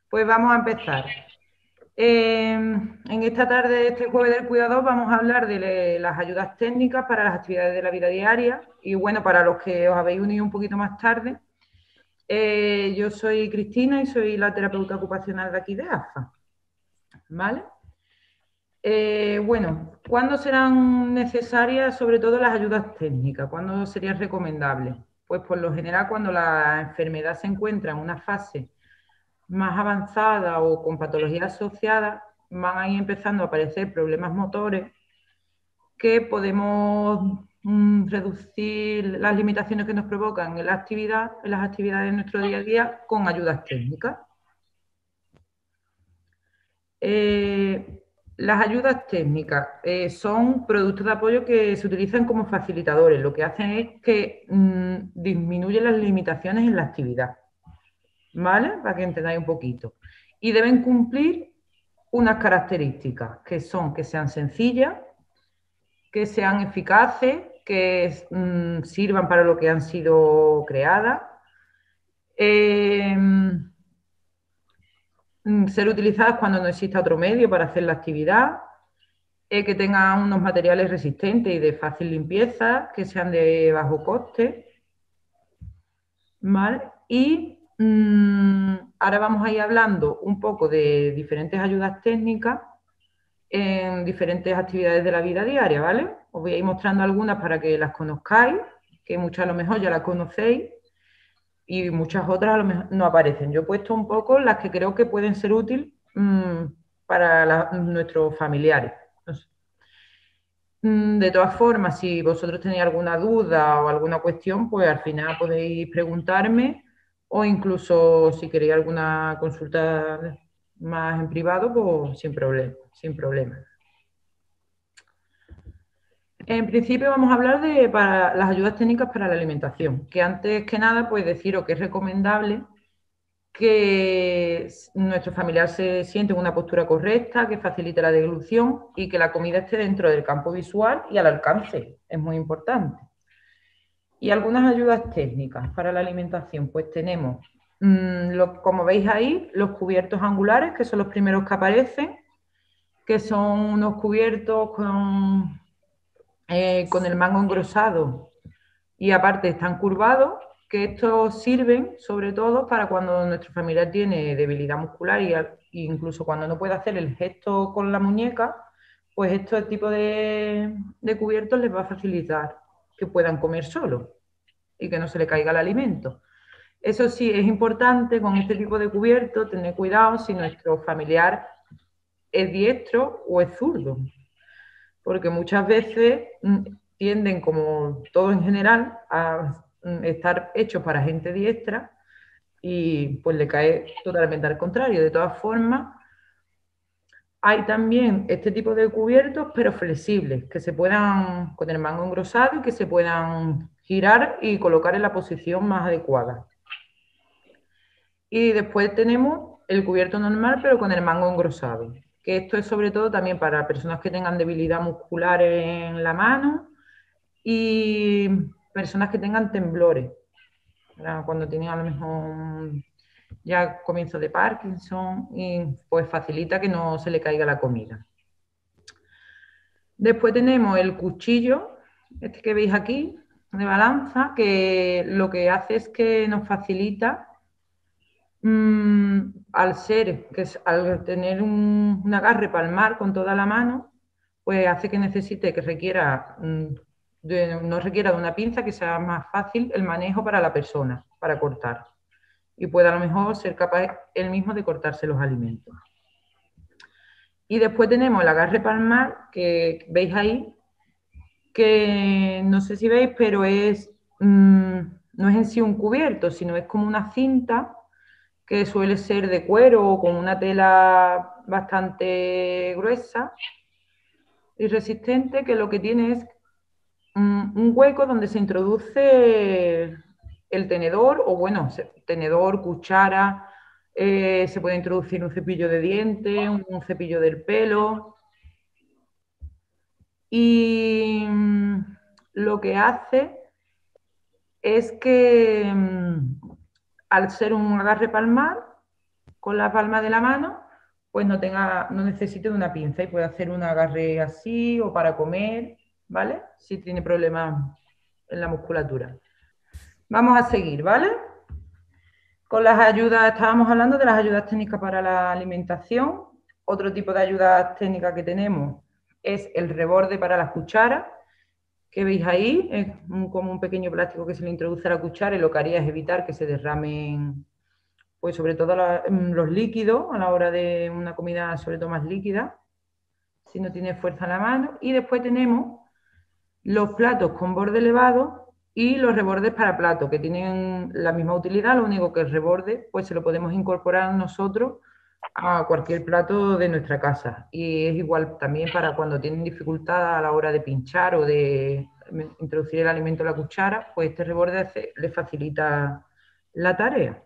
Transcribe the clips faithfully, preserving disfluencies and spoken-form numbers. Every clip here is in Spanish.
Pues vamos a empezar. Eh, en esta tarde, este jueves del cuidador, vamos a hablar de le- las ayudas técnicas para las actividades de la vida diaria. Y bueno, para los que os habéis unido un poquito más tarde, eh, yo soy Cristina y soy la terapeuta ocupacional de aquí de A F A, ¿vale? Eh, bueno, ¿cuándo serán necesarias sobre todo las ayudas técnicas? ¿Cuándo sería recomendable? Pues por lo general cuando la enfermedad se encuentra en una fase más avanzada o con patologías asociadas, van a ir empezando a aparecer problemas motores que podemos mm, reducir las limitaciones que nos provocan en la actividad, en las actividades de nuestro día a día con ayudas técnicas. Eh, las ayudas técnicas eh, son productos de apoyo que se utilizan como facilitadores. Lo que hacen es que mm, disminuyen las limitaciones en la actividad, ¿vale? Para que entendáis un poquito. Y deben cumplir unas características que son que sean sencillas, que sean eficaces, que mm, sirvan para lo que han sido creadas, eh, mm, ser utilizadas cuando no exista otro medio para hacer la actividad, eh, que tengan unos materiales resistentes y de fácil limpieza, que sean de bajo coste, ¿vale? Y mmm, ahora vamos a ir hablando un poco de diferentes ayudas técnicas en diferentes actividades de la vida diaria, ¿vale? Os voy a ir mostrando algunas para que las conozcáis, que muchas a lo mejor ya las conocéis y muchas otras a lo mejor no aparecen. Yo he puesto un poco las que creo que pueden ser útiles mmm, para la, nuestros familiares. No sé. Mm, De todas formas, si vosotros tenéis alguna duda o alguna cuestión, pues al final podéis preguntarme o incluso si queréis alguna consulta más en privado, pues sin problema, sin problema. En principio vamos a hablar de para las ayudas técnicas para la alimentación, que antes que nada, pues deciros que es recomendable que nuestro familiar se siente en una postura correcta, que facilite la deglución y que la comida esté dentro del campo visual y al alcance. Es muy importante. Y algunas ayudas técnicas para la alimentación, pues tenemos, mmm, lo, como veis ahí, los cubiertos angulares, que son los primeros que aparecen, que son unos cubiertos con, eh, con el mango engrosado y aparte están curvados, que estos sirven sobre todo para cuando nuestro familiar tiene debilidad muscular y al- incluso cuando no puede hacer el gesto con la muñeca, pues este tipo de, de cubiertos les va a facilitar que puedan comer solos y que no se le caiga el alimento. Eso sí, es importante con este tipo de cubiertos tener cuidado si nuestro familiar es diestro o es zurdo, porque muchas veces mm, tienden, como todo en general, a mm, estar hechos para gente diestra y pues le cae totalmente al contrario. De todas formas, hay también este tipo de cubiertos, pero flexibles, que se puedan, con el mango engrosado y que se puedan girar y colocar en la posición más adecuada. Y después tenemos el cubierto normal, pero con el mango engrosado, que esto es sobre todo también para personas que tengan debilidad muscular en la mano y personas que tengan temblores, ¿verdad? Cuando tienen a lo mejor ya comienzo de Parkinson y pues facilita que no se le caiga la comida. Después tenemos el cuchillo, este que veis aquí, de balanza, que lo que hace es que nos facilita mmm, al ser, que es, al tener un, un, agarre palmar con toda la mano, pues hace que necesite, que requiera, mmm, de, no requiera de una pinza, que sea más fácil el manejo para la persona, para cortar. Y pueda a lo mejor ser capaz él mismo de cortarse los alimentos. Y después tenemos el agarre palmar, que veis ahí, que no sé si veis, pero es, mmm, no es en sí un cubierto, sino es como una cinta que suele ser de cuero o con una tela bastante gruesa y resistente, que lo que tiene es mm, un hueco donde se introduce el tenedor, o bueno, tenedor, cuchara, eh, se puede introducir un cepillo de dientes, un, un cepillo del pelo, y mm, lo que hace es que mm, al ser un agarre palmar, con la palma de la mano, pues no tenga, no necesite de una pinza y puede hacer un agarre así o para comer, ¿vale? Si tiene problemas en la musculatura. Vamos a seguir, ¿vale? Con las ayudas, estábamos hablando de las ayudas técnicas para la alimentación. Otro tipo de ayudas técnicas que tenemos es el reborde para las cucharas, que veis ahí, es un, como un pequeño plástico que se le introduce a la cuchara y lo que haría es evitar que se derramen, pues sobre todo la, los líquidos a la hora de una comida sobre todo más líquida, si no tiene fuerza en la mano. Y después tenemos los platos con borde elevado y los rebordes para plato, que tienen la misma utilidad, lo único que el reborde pues se lo podemos incorporar nosotros a cualquier plato de nuestra casa. Y es igual también para cuando tienen dificultad a la hora de pinchar o de introducir el alimento en la cuchara, pues este reborde hace, le facilita la tarea.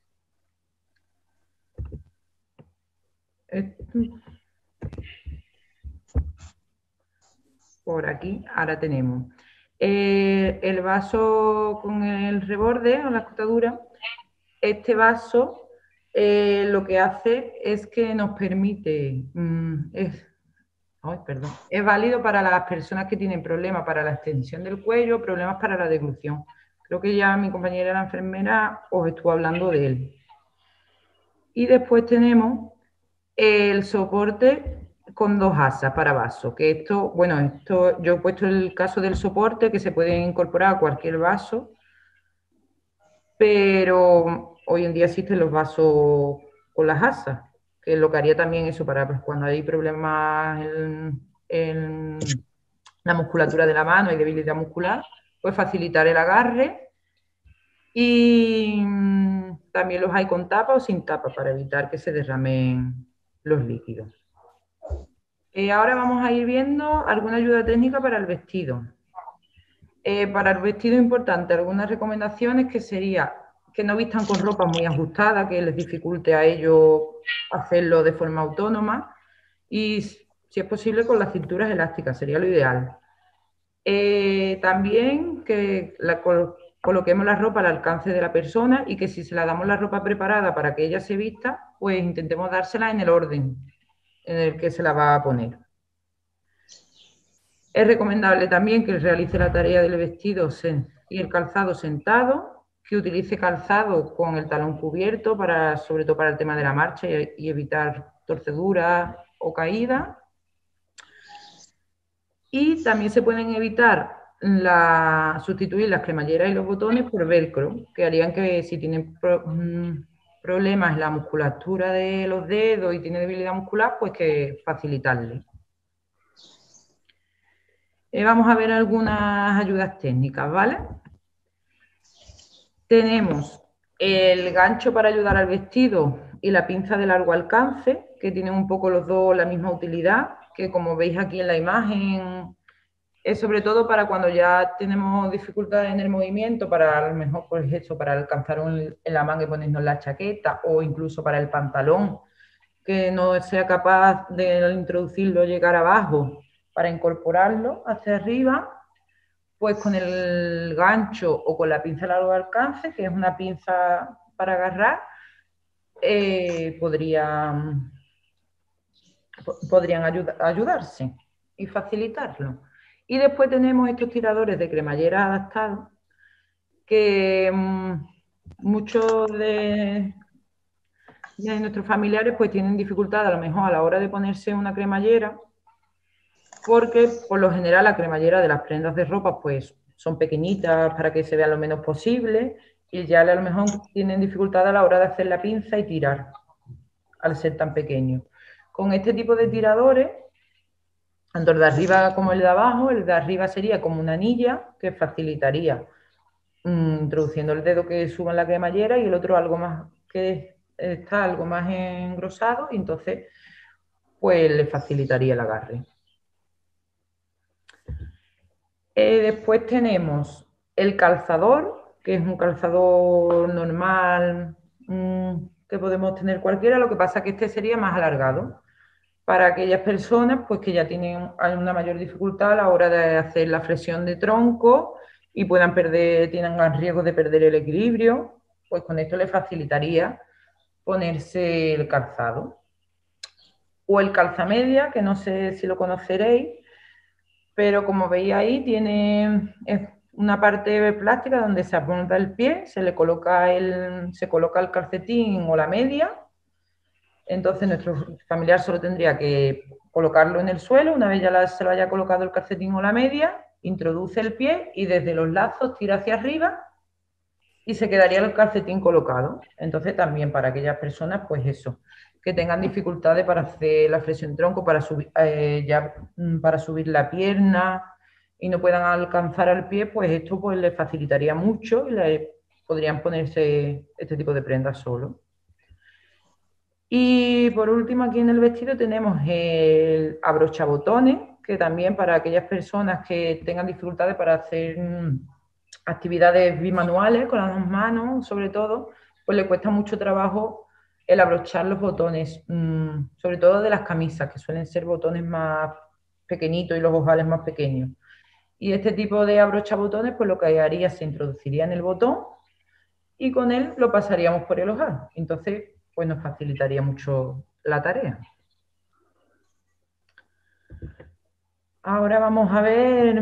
Por aquí, ahora tenemos eh, el vaso con el reborde o la escotadura. Este vaso eh, lo que hace es que nos permite, mmm, es, ay, perdón, es válido para las personas que tienen problemas para la extensión del cuello, problemas para la deglución. Creo que ya mi compañera la enfermera os estuvo hablando de él. Y después tenemos el soporte con dos asas para vaso, que esto, bueno, esto yo he puesto el caso del soporte que se puede incorporar a cualquier vaso, pero hoy en día existen los vasos con las asas, que lo que haría también eso para pues, cuando hay problemas en, en la musculatura de la mano y debilidad muscular, pues facilitar el agarre. Y también los hay con tapa o sin tapa para evitar que se derramen los líquidos. Eh, ahora vamos a ir viendo alguna ayuda técnica para el vestido. Eh, para el vestido importante, algunas recomendaciones que sería que no vistan con ropa muy ajustada, que les dificulte a ellos hacerlo de forma autónoma y si es posible con las cinturas elásticas, sería lo ideal. Eh, también que la, col coloquemos la ropa al alcance de la persona y que si se la damos la ropa preparada para que ella se vista, pues intentemos dársela en el orden en el que se la va a poner. Es recomendable también que realice la tarea del vestido y el calzado sentado, que utilice calzado con el talón cubierto, para, sobre todo para el tema de la marcha y, y evitar torceduras o caídas. Y también se pueden evitar la, sustituir las cremalleras y los botones por velcro, que harían que si tienen pro, mmm, problemas en la musculatura de los dedos y tiene debilidad muscular, pues que facilitarle. Eh, vamos a ver algunas ayudas técnicas, ¿vale? Tenemos el gancho para ayudar al vestido y la pinza de largo alcance, que tienen un poco los dos la misma utilidad, que como veis aquí en la imagen, es sobre todo para cuando ya tenemos dificultades en el movimiento, para a lo mejor pues eso, para alcanzar un, en la manga y ponernos la chaqueta, o incluso para el pantalón, que no sea capaz de introducirlo, llegar abajo, para incorporarlo hacia arriba, pues con el gancho o con la pinza a largo alcance, que es una pinza para agarrar, eh, podrían, podrían ayuda, ayudarse y facilitarlo. Y después tenemos estos tiradores de cremallera adaptados, que mmm, muchos de, de nuestros familiares pues tienen dificultad a lo mejor a la hora de ponerse una cremallera, porque por lo general la cremallera de las prendas de ropa pues son pequeñitas para que se vea lo menos posible y ya a lo mejor tienen dificultad a la hora de hacer la pinza y tirar al ser tan pequeño. Con este tipo de tiradores, tanto el de arriba como el de abajo, el de arriba sería como una anilla que facilitaría mmm, introduciendo el dedo que suba en la cremallera y el otro algo más que está algo más engrosado y entonces pues le facilitaría el agarre. Eh, después tenemos el calzador, que es un calzador normal mmm, que podemos tener cualquiera, lo que pasa es que este sería más alargado para aquellas personas pues, que ya tienen una mayor dificultad a la hora de hacer la flexión de tronco y puedan perder, tienen riesgo de perder el equilibrio, pues con esto les facilitaría ponerse el calzado. O el calzamedia, que no sé si lo conoceréis, pero como veis ahí, tiene una parte plástica donde se apunta el pie, se le coloca el, se coloca el calcetín o la media. Entonces nuestro familiar solo tendría que colocarlo en el suelo. Una vez ya la, se lo haya colocado el calcetín o la media, introduce el pie y desde los lazos tira hacia arriba y se quedaría el calcetín colocado. Entonces también para aquellas personas, pues eso, que tengan dificultades para hacer la flexión tronco, para subir, eh, ya, para subir la pierna y no puedan alcanzar al pie, pues esto pues les facilitaría mucho y le podrían ponerse este tipo de prendas solo. Y por último, aquí en el vestido tenemos el abrochabotones, que también para aquellas personas que tengan dificultades para hacer mm, actividades bimanuales con las dos manos, sobre todo, pues le cuesta mucho trabajo el abrochar los botones, mmm, sobre todo de las camisas, que suelen ser botones más pequeñitos y los ojales más pequeños. Y este tipo de abrochabotones, pues lo que haría se introduciría en el botón y con él lo pasaríamos por el ojal. Entonces, pues nos facilitaría mucho la tarea. Ahora vamos a ver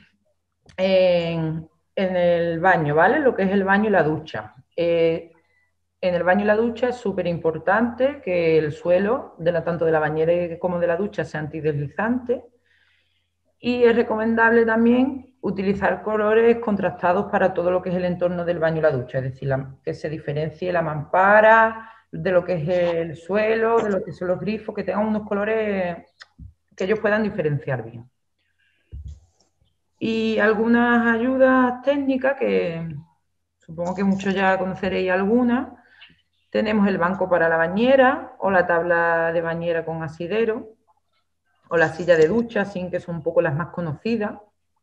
en, en el baño, ¿vale? Lo que es el baño y la ducha. Eh, en el baño y la ducha es súper importante que el suelo, de la, tanto de la bañera como de la ducha, sea antideslizante. Y es recomendable también utilizar colores contrastados para todo lo que es el entorno del baño y la ducha, es decir, la, que se diferencie la mampara de lo que es el suelo, de lo que son los grifos, que tengan unos colores que ellos puedan diferenciar bien. Y algunas ayudas técnicas que supongo que muchos ya conoceréis algunas. Tenemos el banco para la bañera o la tabla de bañera con asidero o la silla de ducha, sin que son un poco las más conocidas.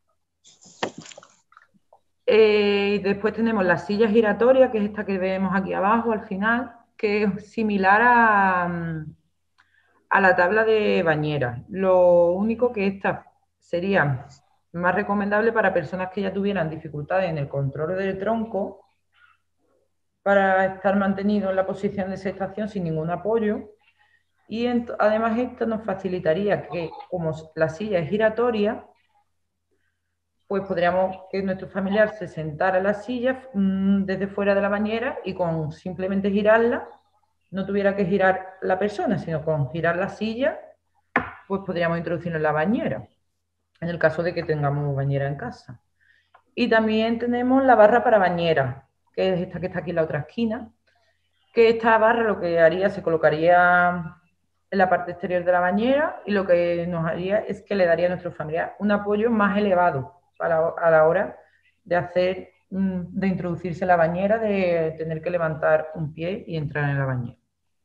Eh, después tenemos la silla giratoria, que es esta que vemos aquí abajo al final, que es similar a, a la tabla de bañera. Lo único que esta sería más recomendable para personas que ya tuvieran dificultades en el control del tronco, para estar mantenido en la posición de sextación sin ningún apoyo. Y además esto nos facilitaría que, como la silla es giratoria, pues podríamos que nuestro familiar se sentara en la silla mmm, desde fuera de la bañera y con simplemente girarla, no tuviera que girar la persona, sino con girar la silla, pues podríamos introducirlo en la bañera, en el caso de que tengamos bañera en casa. Y también tenemos la barra para bañera, que es esta que está aquí en la otra esquina, que esta barra lo que haría, se colocaría en la parte exterior de la bañera y lo que nos haría es que le daría a nuestro familiar un apoyo más elevado a la, a la hora de hacer, de introducirse en la bañera, de tener que levantar un pie y entrar en la bañera.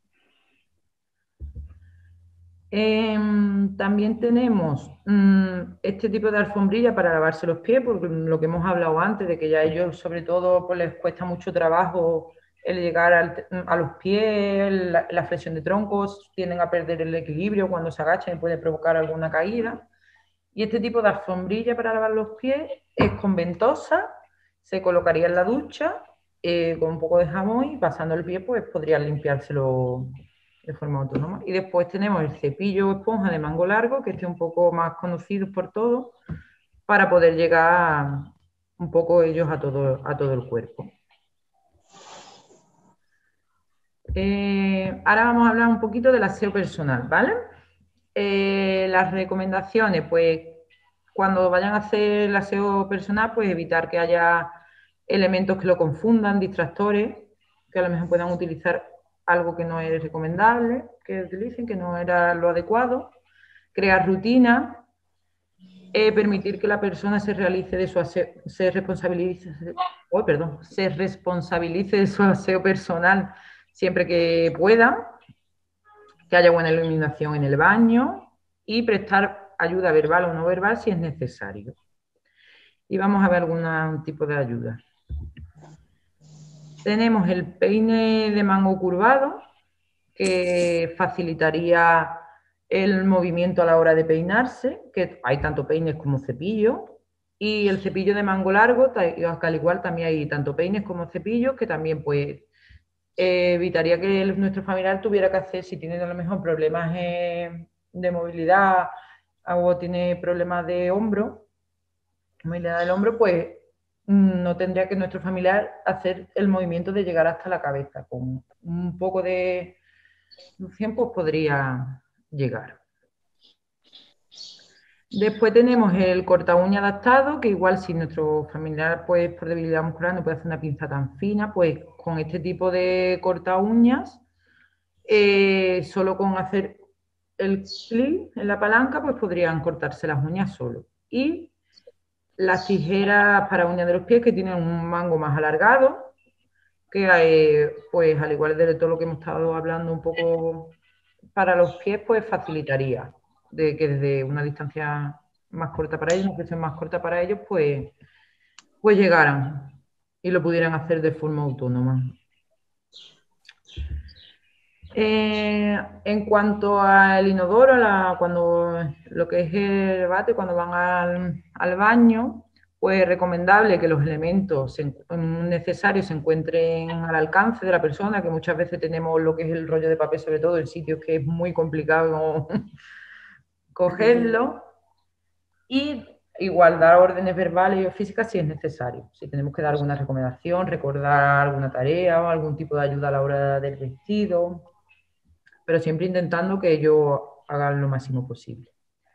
Eh, también tenemos um, este tipo de alfombrilla para lavarse los pies, porque lo que hemos hablado antes, de que ya ellos sobre todo pues, les cuesta mucho trabajo el llegar al, a los pies, la, la flexión de troncos, tienden a perder el equilibrio cuando se agachan y puede provocar alguna caída. Y este tipo de alfombrilla para lavar los pies es con ventosa, se colocaría en la ducha eh, con un poco de jabón y pasando el pie pues podrían limpiárselo de forma autónoma. Y después tenemos el cepillo esponja de mango largo, que este es un poco más conocido por todos, para poder llegar un poco ellos a todo, a todo el cuerpo. Eh, ahora vamos a hablar un poquito del aseo personal, ¿vale? Eh, las recomendaciones, pues cuando vayan a hacer el aseo personal, pues evitar que haya elementos que lo confundan, distractores, que a lo mejor puedan utilizar algo que no es recomendable, que utilicen, que no era lo adecuado, crear rutinas, eh, permitir que la persona se realice de su aseo, se responsabilice, oh, perdón, se responsabilice de su aseo personal siempre que pueda, que haya buena iluminación en el baño y prestar ayuda verbal o no verbal si es necesario. Y vamos a ver algún tipo de ayuda. Tenemos el peine de mango curvado, que facilitaría el movimiento a la hora de peinarse, que hay tanto peines como cepillos, y el cepillo de mango largo, al igual también hay tanto peines como cepillos, que también pues eh, evitaría que el- nuestro familiar tuviera que hacer, si tiene a lo mejor problemas eh, de movilidad o tiene problemas de hombro, movilidad del hombro, pues mm, no tendría que nuestro familiar hacer el movimiento de llegar hasta la cabeza. Con un poco de inducción, pues podría llegar. Después tenemos el corta uña adaptado, que igual si nuestro familiar, pues por debilidad muscular, no puede hacer una pinza tan fina, pues con este tipo de corta uñas, eh, solo con hacer el clic en la palanca, pues podrían cortarse las uñas solo. Y las tijeras para uñas de los pies, que tienen un mango más alargado, que eh, pues al igual de todo lo que hemos estado hablando un poco para los pies, pues facilitaría de que desde una distancia más corta para ellos, una presión más corta para ellos, pues, pues llegaran y lo pudieran hacer de forma autónoma. Eh, en cuanto al inodoro, la, cuando lo que es el bate, cuando van al, al baño, pues es recomendable que los elementos se, necesarios se encuentren al alcance de la persona, que muchas veces tenemos lo que es el rollo de papel, sobre todo en sitios que es muy complicado cogerlo, y igual dar órdenes verbales y físicas si es necesario. Si tenemos que dar alguna recomendación, recordar alguna tarea o algún tipo de ayuda a la hora del vestido, pero siempre intentando que ellos hagan lo máximo posible.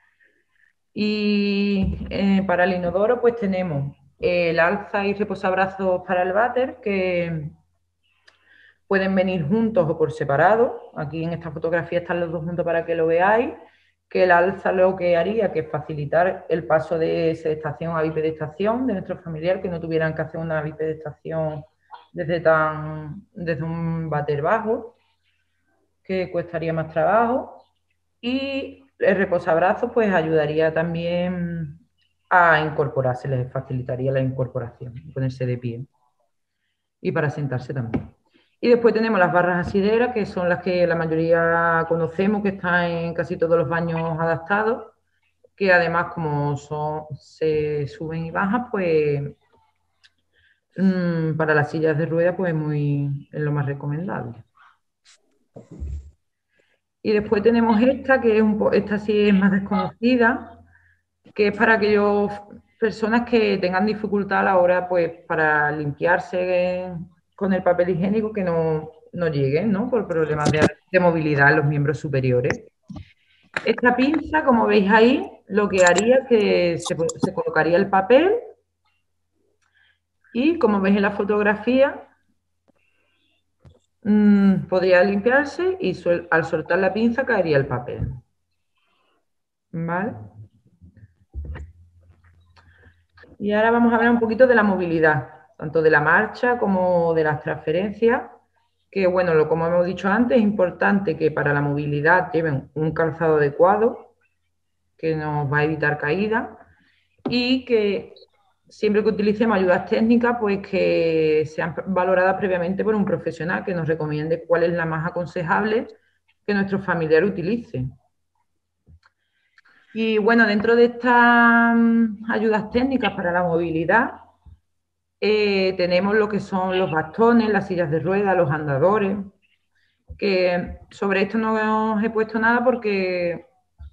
Y eh, para el inodoro, pues tenemos el alza y reposabrazos para el váter, que pueden venir juntos o por separado. Aquí en esta fotografía están los dos juntos para que lo veáis. Que el alza lo que haría que es facilitar el paso de sedestación a bipedestación de nuestro familiar, que no tuvieran que hacer una bipedestación desde, tan, desde un váter bajo, que costaría más trabajo. Y el reposabrazos pues ayudaría también a incorporarse, les facilitaría la incorporación, ponerse de pie. Y para sentarse también. Y después tenemos las barras asideras, que son las que la mayoría conocemos, que están en casi todos los baños adaptados, que además como son, se suben y bajan, pues mmm, para las sillas de ruedas pues muy, es lo más recomendable. Y después tenemos esta, que es un po esta sí es más desconocida, que es para aquellas personas que tengan dificultad a la hora, pues, para limpiarse con el papel higiénico, que no, no lleguen, ¿no? Por problemas de, de movilidad en los miembros superiores. Esta pinza, como veis ahí, lo que haría es que se, se colocaría el papel y, como veis en la fotografía, mmm, podría limpiarse y suel, al soltar la pinza caería el papel. ¿Vale? Y ahora vamos a hablar un poquito de la movilidad, tanto de la marcha como de las transferencias, que bueno, lo, como hemos dicho antes, es importante que para la movilidad lleven un calzado adecuado, que nos va a evitar caídas, y que siempre que utilicemos ayudas técnicas, pues que sean valoradas previamente por un profesional que nos recomiende cuál es la más aconsejable que nuestro familiar utilice. Y bueno, dentro de estas ayudas técnicas para la movilidad, eh, tenemos lo que son los bastones, las sillas de ruedas, los andadores, que sobre esto no os he puesto nada porque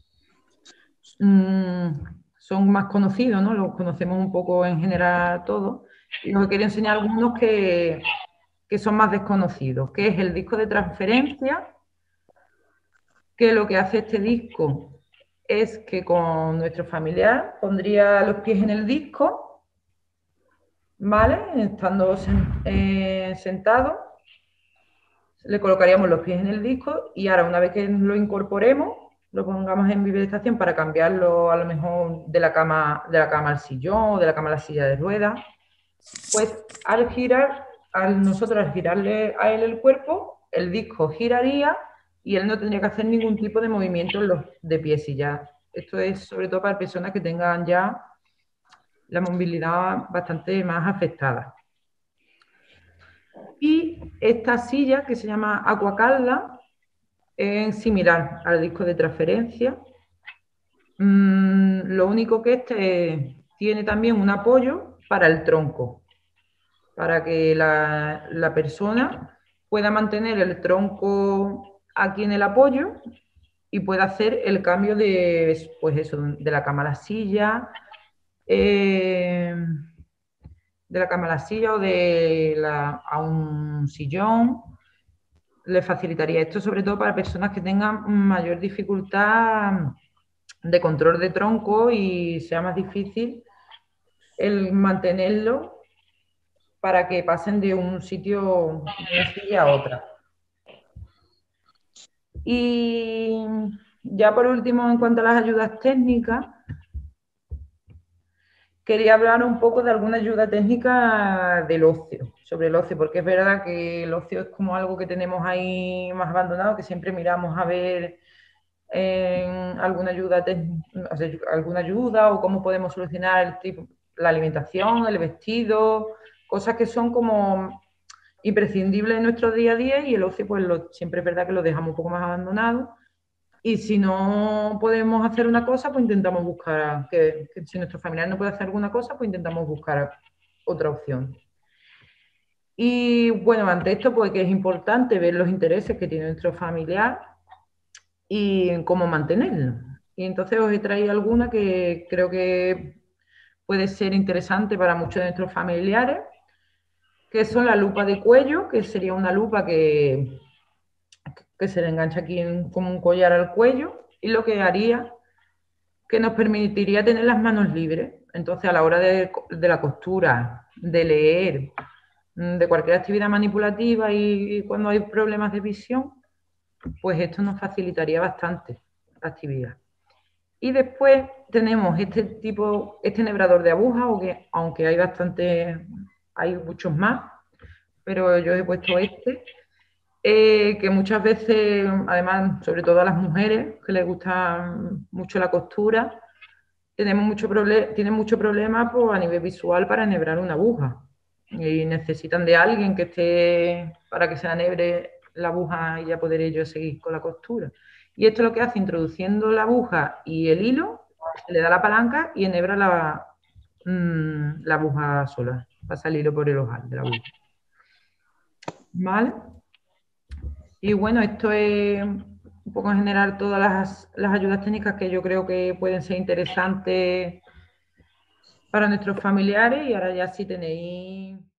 mmm, son más conocidos, ¿no? Los conocemos un poco en general todos. Y os quería enseñar algunos que, que son más desconocidos, que es el disco de transferencia, que lo que hace este disco es que con nuestro familiar pondría los pies en el disco, ¿vale? Estando eh, sentado, le colocaríamos los pies en el disco y ahora una vez que lo incorporemos, lo pongamos en bipedestación para cambiarlo a lo mejor de la cama, de la cama al sillón o de la cama a la silla de ruedas, pues al girar, al nosotros al girarle a él el cuerpo, el disco giraría y él no tendría que hacer ningún tipo de movimiento en los de pies y ya. Esto es sobre todo para personas que tengan ya la movilidad bastante más afectada. Y esta silla, que se llama Aquacalda, es similar al disco de transferencia. Mm, lo único que este tiene también un apoyo para el tronco, para que la, la persona pueda mantener el tronco aquí en el apoyo y pueda hacer el cambio de, pues eso, de la cama a la silla, eh, de la cama a la silla o de la, a un sillón. Le facilitaría esto, sobre todo para personas que tengan mayor dificultad de control de tronco y sea más difícil el mantenerlo para que pasen de un sitio, de una silla a otra. Y ya por último, en cuanto a las ayudas técnicas, quería hablar un poco de alguna ayuda técnica del ocio, sobre el ocio, porque es verdad que el ocio es como algo que tenemos ahí más abandonado, que siempre miramos a ver eh, alguna ayuda, o sea, alguna ayuda o cómo podemos solucionar el tipo, la alimentación, el vestido, cosas que son como imprescindibles en nuestro día a día, y el ocio pues lo, siempre es verdad que lo dejamos un poco más abandonado. Y si no podemos hacer una cosa, pues intentamos buscar, que, que si nuestro familiar no puede hacer alguna cosa, pues intentamos buscar otra opción. Y bueno, ante esto, pues que es importante ver los intereses que tiene nuestro familiar y cómo mantenerlo. Y entonces os he traído alguna que creo que puede ser interesante para muchos de nuestros familiares, que son la lupa de cuello, que sería una lupa que, que se le engancha aquí en, como un collar al cuello, y lo que haría que nos permitiría tener las manos libres. Entonces, a la hora de, de la costura, de leer, de cualquier actividad manipulativa y, y cuando hay problemas de visión, pues esto nos facilitaría bastante la actividad. Y después tenemos este tipo, este nebrador de aguja, aunque, aunque hay bastante, hay muchos más, pero yo he puesto este, eh, que muchas veces, además, sobre todo a las mujeres que les gusta mucho la costura, tenemos mucho proble- tienen mucho problema pues, a nivel visual para enhebrar una aguja. Y necesitan de alguien que esté para que se enhebre la aguja y ya poder ellos seguir con la costura. Y esto lo que hace, introduciendo la aguja y el hilo, se le da la palanca y enhebra la, mmm, la aguja sola. Pasa el hilo por el ojal de la aguja. ¿Vale? Y bueno, esto es un poco en general todas las, las ayudas técnicas que yo creo que pueden ser interesantes para nuestros familiares. Y ahora ya si tenéis